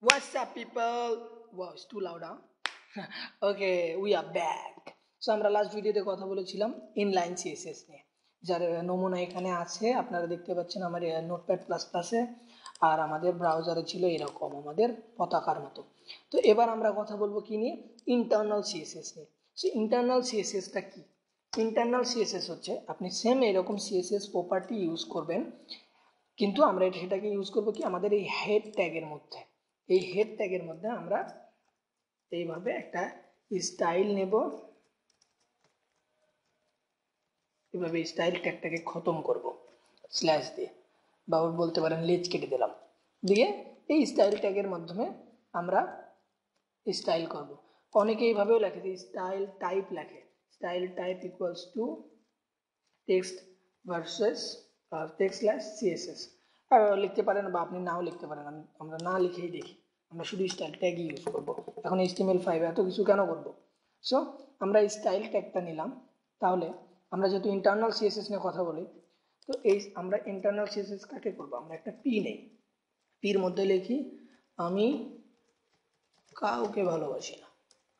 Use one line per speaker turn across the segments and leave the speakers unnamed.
What's up, people? Wow, it's too loud, huh? Okay, we are back. So আমরা last ভিডিওতে কথা বলেছিলাম inline CSS নিয়ে, যার নমুনা এখানে আছে। আপনারা দেখতে পাচ্ছেন আমার নোটপ্যাড প্লাস প্লাসে, আর আমাদের ব্রাউজারে ছিল এরকম আমাদের পতাকার মতো। তো এবার আমরা কথা বলবো কি নিয়ে, ইন্টারনাল সিএসএস নিয়ে। সো ইন্টারনাল সিএসএসটা কি? ইন্টারনাল সিএসএস হচ্ছে আপনি সেম এরকম সিএসএস প্রপার্টি ইউজ করবেন, কিন্তু আমরা সেটাকে ইউজ করবো কি আমাদের এই হেড ট্যাগের মধ্যে। এই হেড ট্যাগের মধ্যে আমরা এইভাবে একটা স্টাইল নেব, এভাবে স্টাইল ট্যাগটাকে খতম করব স্ল্যাশ দিয়ে, বা বলতে পারেন লেজ কেটে দিলাম, দিয়ে এই স্টাইল ট্যাগের মাধ্যমে আমরা স্টাইল করব। অনেকে এইভাবেও লেখে যে স্টাইল টাইপ লেখে, style type equals to text versus text slash CSS লিখতে পারেন, বা আপনি নাও লিখতে পারেন। আমরা না লিখেই দেখি, আমরা শুধু স্টাইল ট্যাগই ইউজ করব। এখন HTML5 এত কিছু কেন করব? সো আমরা এই স্টাইল ট্যাগটা নিলাম। তাহলে আমরা যেহেতু ইন্টারনাল সিএসএস নিয়ে কথা বলি, তো এই আমরা ইন্টারনাল সিএসএস কাকে করবো, আমরা একটা পি নেই, পির মধ্যে লিখি আমি কাউকে ভালোবাসি না।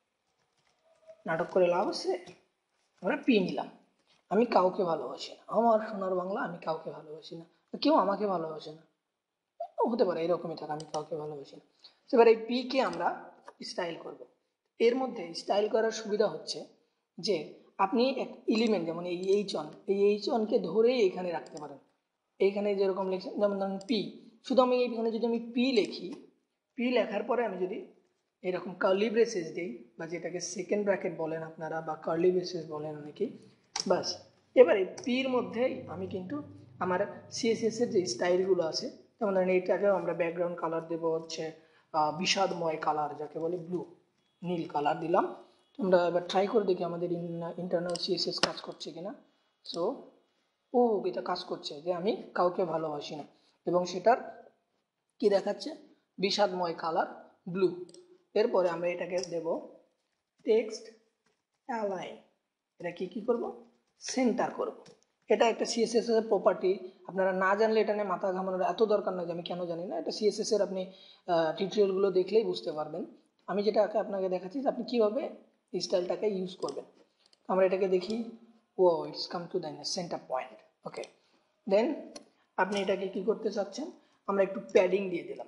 নাটক করে লাভ আছে, আমরা পি নিলাম। আমি কাউকে ভালোবাসি না, আমার সোনার বাংলা, আমি কাউকে ভালোবাসি না, কেউ আমাকে ভালোবাসে না, হতে পারে এরকমই থাকে, আমি কাউকে ভালোবাসি না। এবার এই পি কে আমরা স্টাইল করব। এর মধ্যে স্টাইল করার সুবিধা হচ্ছে যে আপনি এক এলিমেন্ট, যেমন এই H1, এই H1কে ধরেই এখানে রাখতে পারেন। এইখানে যেরকম লিখছেন, যেমন ধরুন পি, শুধু আমি এইখানে যদি আমি পি লিখি, পি লেখার পরে আমি যদি এরকম কার্লি ব্রেসেস দিই, বা যেটাকে সেকেন্ড ব্র্যাকেট বলেন আপনারা, বা কার্লি ব্রেসেস বলেন অনেকেই, বাস এবারে পির মধ্যেই আমি কিন্তু আমার সিএসএস এর যে স্টাইলগুলো আছে, যেমন ধরেন এইটাকেও আমরা ব্যাকগ্রাউন্ড কালার দেবো হচ্ছে বিষাদময় কালার, যাকে বলে ব্লু, নীল কালার দিলাম। আমরা এবার ট্রাই করে দেখি আমাদের ইন্টারনাল সিএসএস কাজ করছে কিনা। সো এটা কাজ করছে যে আমি কাউকে ভালোবাসি না, এবং সেটার কি দেখাচ্ছে, বিষাদময় কালার ব্লু। এরপরে আমরা এটাকে দেব টেক্সট অ্যালাইন, এটা কি করব, সেন্টার করব। এটা একটা সিএসএস এর প্রপার্টি, আপনারা না জানলে এটা নিয়ে মাথা ঘামানোর এত দরকার নয় যে আমি কেন জানি না। এটা সিএসএস এর আপনি টিউটোরিয়ালগুলো দেখলেই বুঝতে পারবেন। আমি যেটা আপনাকে দেখাচ্ছি যে আপনি কীভাবে স্টাইলটাকে ইউজ করবেন। আমরা এটাকে দেখি, oh it's come to the centre point. Okay, then আপনি এটাকে কি করতে চাচ্ছেন, আমরা একটু প্যাডিং দিয়ে দিলাম,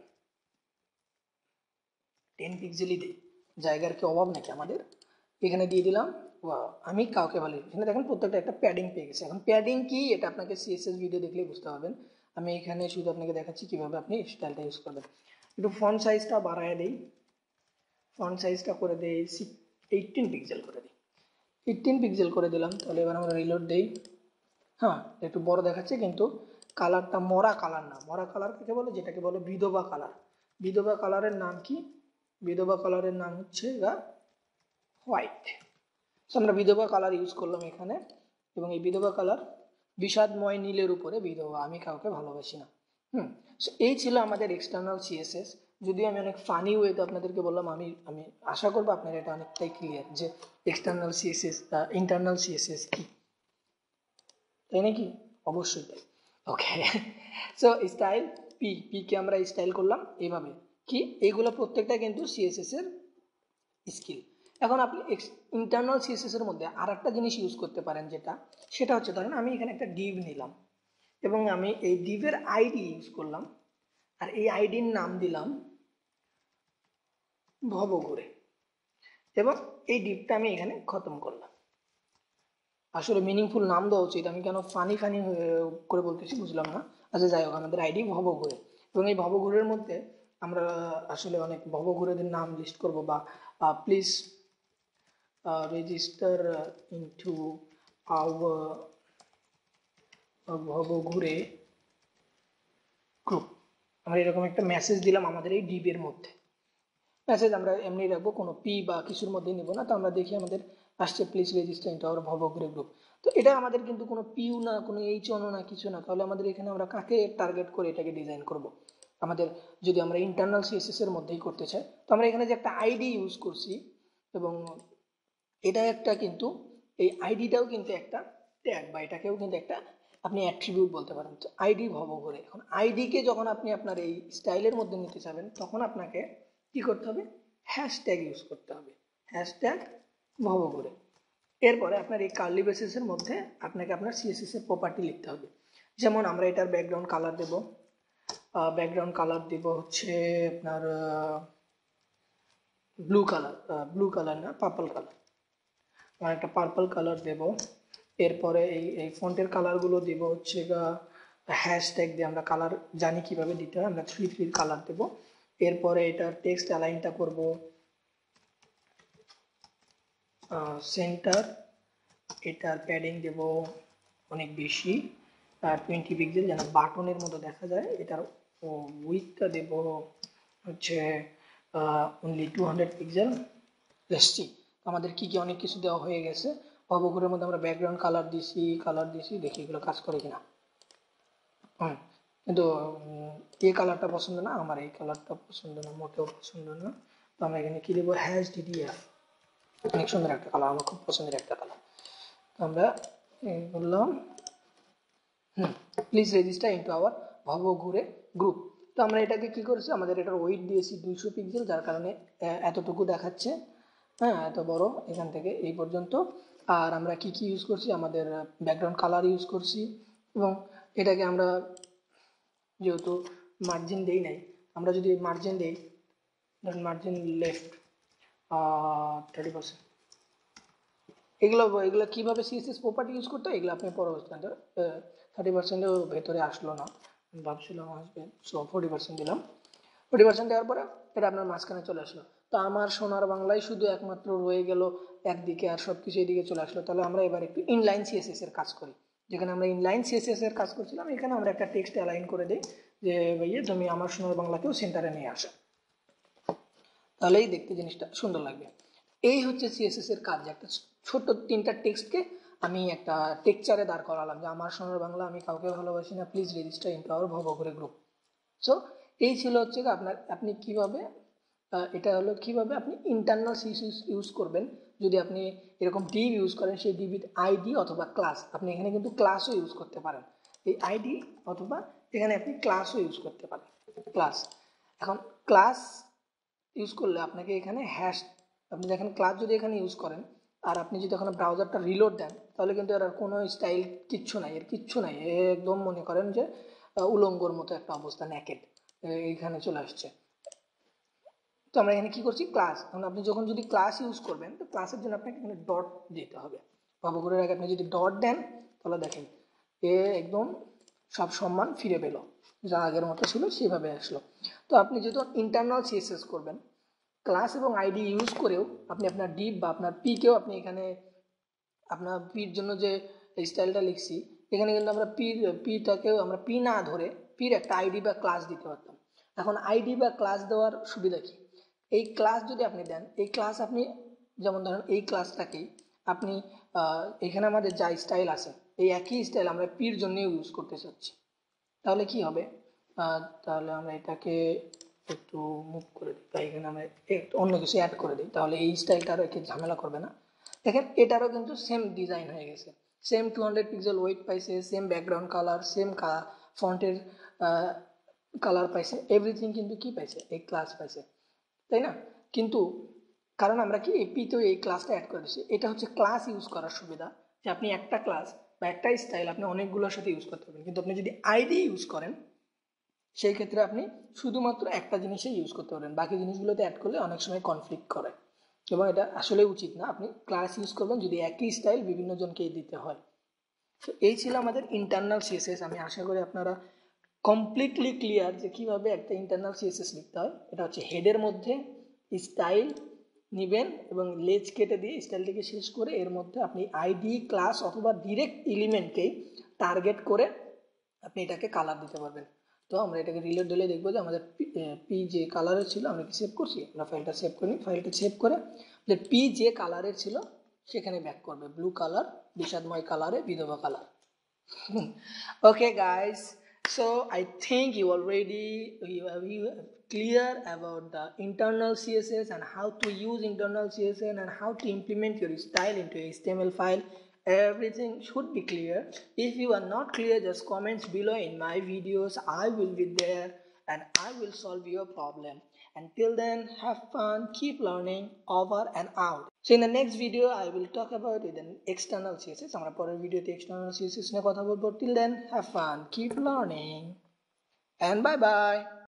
10 পিক্সেলই দিই, জায়গার কি অভাব নাকি আমাদের। এখানে দিয়ে দিলাম আমি কাউকে ভালো, এখানে দেখেন প্রত্যেকটা একটা প্যাডিং পেয়ে গেছে। এখন প্যাডিং কি, এটা আপনাকে সিএসএস ভিডিও দেখলেই বুঝতে পারবেন। আমি এখানে শুধু আপনাকে দেখাচ্ছি কিভাবে আপনি স্টাইলটা ইউজ করবেন। একটু ফন্ট সাইজটা বাড়ায় দিই, ফন্ট সাইজটা করে দিই 18 পিক্সেল করে দিই, 18 পিক্সেল করে দিলাম। তাহলে এবার আমরা রিলোড দিই। হ্যাঁ, একটু বড় দেখাচ্ছে, কিন্তু কালারটা মরা কালার না। মরা কালার কাকে বলে, যেটাকে বলে বিধবা কালার। বিধবা কালারের নাম কি, বিধবা কালারের নাম হচ্ছে হোয়াইট। সো আমরা বিধবা কালার ইউজ করলাম এখানে, এবং এই বিধবা কালার বিষাদময় নীলের উপরে বিধবা, আমি কাউকে ভালোবাসি না। সো এই ছিল আমাদের এক্সটার্নাল সিএসএস। যদিও আমি অনেক ফানি ওয়েতে আপনাদেরকে বললাম, আমি আমি আশা করবো আপনারা এটা অনেকটাই ক্লিয়ার যে এক্সটার্নাল সিএসএস ইন্টারনাল সিএসএস কি, তাই নাকি? অবশ্যই তাই। ওকে, সো স্টাইল পি কে আমরা স্টাইল করলাম এইভাবে। কি, এইগুলো প্রত্যেকটা কিন্তু সিএসএস এর স্কিল। এখন আপনি ইন্টারনাল সিএসএস এর মধ্যে আর একটা জিনিস ইউজ করতে পারেন, সেটা হচ্ছে ধরেন আমি এখানে একটা ডিভ নিলাম, এবং আমি এই ডিভের আইডি ইউজ করলাম, আর এই আইডির নাম দিলাম ভবঘুরে, এবং এই ডিভটা আমি এখানে খতম করলাম। আসলে মিনিংফুল নাম দেওয়া উচিত, আমি কেন ফানি ফানি করে বলতেছি বুঝলাম না। আচ্ছা যাই হোক, আমাদের আইডি ভবঘুরে, এবং এই ভবঘুরের মধ্যে আমরা আসলে অনেক ভবঘুরেদের নাম লিস্ট করব, বা please register into our Bhoboghure group. আমরা এরকম একটা মেসেজ দিলাম আমাদের এই ডিবের মধ্যে। মেসেজ আমরা এমনি রাখবো, কোনো পি বা কিছুর মধ্যে নিব না। তো আমরা দেখি আমাদের আসছে please register into our Bhoboghure group. তো এটা আমাদের কিন্তু কোনো পিউ না, কোনো এইচওয়ানও না, কিছু না। তাহলে আমাদের এখানে আমরা কাকে টার্গেট করে এটাকে ডিজাইন করব? আমাদের যদি আমরা ইন্টারনাল সিএসএস এর মধ্যেই করতে চাই, তো আমরা এখানে যে একটা আইডি ইউজ করছি, এবং এটা একটা কিন্তু এই আইডিটাও কিন্তু একটা ট্যাগ, বা এটাকেও কিন্তু একটা আপনি অ্যাট্রিবিউট বলতে পারেন। তো আইডি ভবঘুরে, এখন আইডিকে যখন আপনি আপনার এই স্টাইলের মধ্যে নিতে চাবেন তখন আপনাকে কি করতে হবে, হ্যাশট্যাগ ইউজ করতে হবে, হ্যাশট্যাগ ভবঘুরে। এরপরে আপনার এই কার্লি বেসিসের মধ্যে আপনাকে আপনার সিএসএস এর প্রপার্টি লিখতে হবে। যেমন আমরা এটার ব্যাকগ্রাউন্ড কালার দেব, ব্যাকগ্রাউন্ড কালার দিব হচ্ছে আপনার ব্লু কালার না পার্পল কালার, আমরা একটা পার্পল কালার দেব। এরপরে এই ফন্টের কালারগুলো দিব হচ্ছে হ্যাশট্যাগ দিয়ে, আমরা কালার জানি কিভাবে দিতে হয়, আমরা 3 কালার দেব। এরপরে এটার টেক্সট অ্যালাইনটা করব সেন্টার, এটার প্যাডিং দেব অনেক বেশি 20 পিক্সেল যেন বাটনের মতো দেখা যায়। এটার উইথটা দেব হচ্ছে অনলি 200 পিক্সেল। দেখছি আমাদের কি কি অনেক কিছু দেওয়া হয়ে গেছে। ভবঘুরের মধ্যে আমরা ব্যাকগ্রাউন্ড কালার দিছি, দেখি এগুলো কাজ করে কিনা। কিন্তু এই কালারটা পছন্দ না, আমার এই কালারটা পছন্দ না, মোটেও পছন্দ না। তো আমরা এখানে কি দেবো, HDDF, অনেক সুন্দর একটা কালার, আমার খুব পছন্দের একটা কালার। তো আমরা বললাম please register into our Bhoboghure group. তো আমরা এটাকে কি করেছি, আমাদের এটার ওয়েট দিয়েছি 200 পিক্সেল, যার কারণে এতটুকু দেখাচ্ছে, হ্যাঁ এত বড় এখান থেকে এই পর্যন্ত। আর আমরা কি কি ইউজ করছি, আমাদের ব্যাকগ্রাউন্ড কালার ইউজ করছি, এবং এটাকে আমরা যেহেতু মার্জিন দেই নাই, আমরা যদি মার্জিন দেই, মার্জিন লেফট 30%, এগুলো কীভাবে সিএসএস প্রপার্টি ইউজ করতে হয় এগুলো আপনি পরবর্তীতে 30%-এর ভেতরে আসলো না, ভাবছিলাম আসবে, সো 40% দিলাম। 40% দেওয়ার পরে এটা আপনার মাঝখানে চলে আসলো। তো আমার সোনার বাংলায় শুধু একমাত্র রয়ে গেল একদিকে, আর সব কিছু এদিকে চলে আসলো। তাহলে আমরা এবার একটু ইনলাইন সিএসএস এর কাজ করি। যেখানে আমরা ইনলাইন সিএসএস এর কাজ করছিলাম, এখানে আমরা একটা টেক্সট অ্যালাইন করে দিই যে ভাইয়া তুমি আমার সোনার বাংলাকেও সেন্টারে নিয়ে আসো, তাহলেই দেখতে জিনিসটা সুন্দর লাগবে। এই হচ্ছে সিএসএস এর কাজ। একটা ছোট্ট 3টা টেক্সটকে আমি একটা টেক্সচারে দাঁড় করালাম যে আমার সোনার বাংলা আমি কাউকে ভালোবাসি না, please register into our Bhoboghure group. So এই ছিল হচ্ছে আপনি কিভাবে, এটা হলো কিভাবে আপনি ইন্টারনাল সিএসএস ইউজ করবেন। যদি আপনি এরকম ডিভ ইউজ করেন, সেই ডিভির আইডি অথবা ক্লাস, আপনি এখানে কিন্তু ক্লাসও ইউজ করতে পারেন, এই আইডি অথবা এখানে আপনি ক্লাসও ইউজ করতে পারেন, ক্লাস। এখন ক্লাস ইউজ করলে আপনাকে এখানে আপনি দেখেন ক্লাস যদি এখানে ইউজ করেন আর আপনি যদি এখানে ব্রাউজারটা রিলোড দেন, তাহলে কিন্তু এর কোনো স্টাইল কিচ্ছু নাই, একদম মনে করেন যে উলঙ্গর মতো একটা অবস্থা, ন্যাকেড এইখানে চলে আসছে। তো আমরা এখানে কি করছি, ক্লাস। এখন আপনি যখন যদি ক্লাস ইউজ করবেন, তো ক্লাসের জন্য আপনাকে এখানে ডট দিতে হবে। ভবঘুরের আগে আপনি যদি ডট দেন, তাহলে দেখেন একদম সব সম্মান ফিরে পেল, যা আগের মতো ছিল সেভাবে আসলো। তো আপনি যেহেতু ইন্টারনাল সিএসএস করবেন, ক্লাস এবং আইডি ইউজ করেও আপনি আপনার ডিপ বা আপনার পিকেও আপনি এখানে, আপনার পির জন্য যে স্টাইলটা লিখছি, এখানে কিন্তু আমরা পিটাকেও আমরা পি না ধরে পির একটা আইডি বা ক্লাস দিতে পারতাম। এখন আইডি বা ক্লাস দেওয়ার সুবিধা কি, এই ক্লাস যদি আপনি দেন, এই ক্লাস আপনি যেমন ধরেন এই ক্লাসটাকেই আপনি এখানে আমাদের যা স্টাইল আছে, এই একই স্টাইল আমরা পির জন্য ইউজ করতে চাচ্ছি, তাহলে কি হবে, তাহলে আমরা এটাকে একটু মুভ করে দিই, তাই এখানে আমরা একটু অন্য কিছু অ্যাড করে দিই, তাহলে এই স্টাইলটা আরও একে ঝামেলা করবে না। দেখেন এটারও কিন্তু সেম ডিজাইন হয়ে গেছে, সেম 200 পিক্সেল ওয়েট পাইছে, সেম ব্যাকগ্রাউন্ড কালার, সেম ফন্টের কালার পাইছে, এভরিথিং কিন্তু কি পাইছে, এই ক্লাস পাইছে, তাই না? কিন্তু কারণ আমরা কি এই পিতেও এই ক্লাসটা অ্যাড করে দিচ্ছি। এটা হচ্ছে ক্লাস ইউজ করার সুবিধা, যে আপনি একটা ক্লাস বা একটা স্টাইল আপনি অনেকগুলোর সাথে ইউজ করতে পারবেন। কিন্তু আপনি যদি আইডি ইউজ করেন, সেই ক্ষেত্রে আপনি শুধুমাত্র একটা জিনিসই ইউজ করতে পারবেন, বাকি জিনিসগুলোতে অ্যাড করলে অনেক সময় কনফ্লিক্ট করে, এবং এটা আসলে উচিত না। আপনি ক্লাস ইউজ করবেন যদি একই স্টাইল বিভিন্ন জনকেই দিতে হয়। তো এই ছিল আমাদের ইন্টারনাল সিএসএস। আমি আশা করি আপনারা কমপ্লিটলি ক্লিয়ার যে কীভাবে একটা ইন্টারনাল সিএসএস লিখতে হয়। এটা হচ্ছে হেডের মধ্যে স্টাইল নেবেন এবং লেজ কেটে দিয়ে স্টাইলটিকে শেষ করে এর মধ্যে আপনি আইডি, ক্লাস অথবা ডিরেক্ট এলিমেন্টকেই টার্গেট করে আপনি এটাকে কালার দিতে পারবেন। তো আমরা এটাকে রিলোড দিলে দেখবো যে আমাদের পি যে কালারের ছিল, আমরা কি সেভ করছি, আমরা ফাইলটা সেভ করি, ফাইলটা সেভ করে যে পি যে কালারের ছিল সেখানে ব্যাক করবে, ব্লু কালার, বিষাদময় কালারে বিধবা কালার। Okay guys, so I think you are clear about the internal CSS and how to use internal CSS and how to implement your style into a HTML file everything should be clear. If you are not clear, just comments below in my videos. I will be there and I will solve your problem. Until then, have fun, keep learning, over and out. So in the next video, I will talk about the external CSS. আমরা পরের ভিডিওতে external CSS নিয়ে কথা বলবো. Till then, have fun, keep learning, and bye bye.